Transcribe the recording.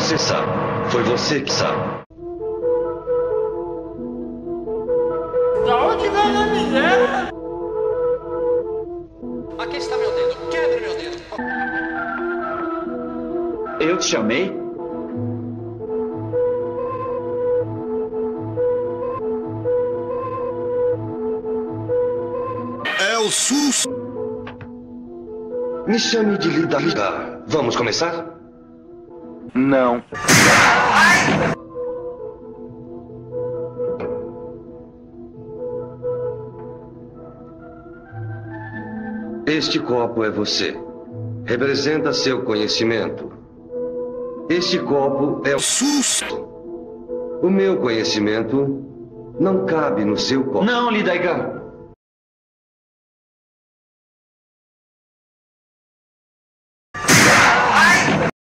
Você sabe. Foi você que sabe. Da onde vem a miséria? Aqui está meu dedo. Quebre meu dedo. Eu te chamei? É o SUS. Me chame de Lida. Vamos começar? Não. Este copo é você. Representa seu conhecimento. Este copo é o SUS. O meu conhecimento não cabe no seu copo. Não, Lidaigan.